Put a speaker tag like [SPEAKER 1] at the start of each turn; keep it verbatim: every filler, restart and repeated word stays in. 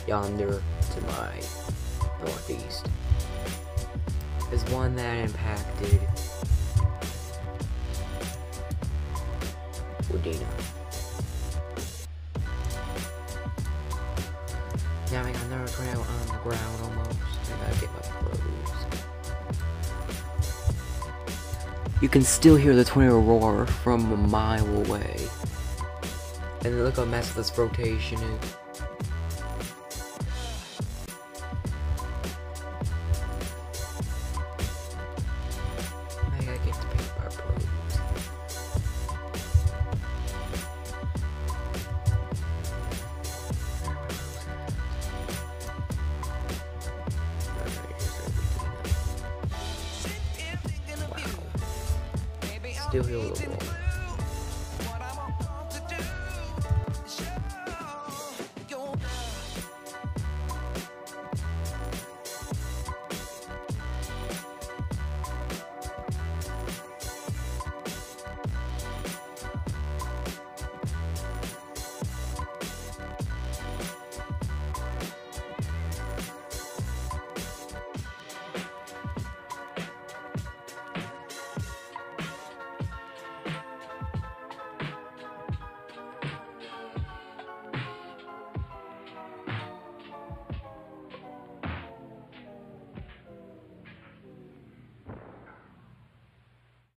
[SPEAKER 1] yonder to my northeast is one that impacted Udina. Now I got another tornado on the ground almost. I gotta get my clothes. You can still hear the tornado roar from a mile away. And look how messed this rotation is. I gotta get to pick my clothes. Still hear the wall.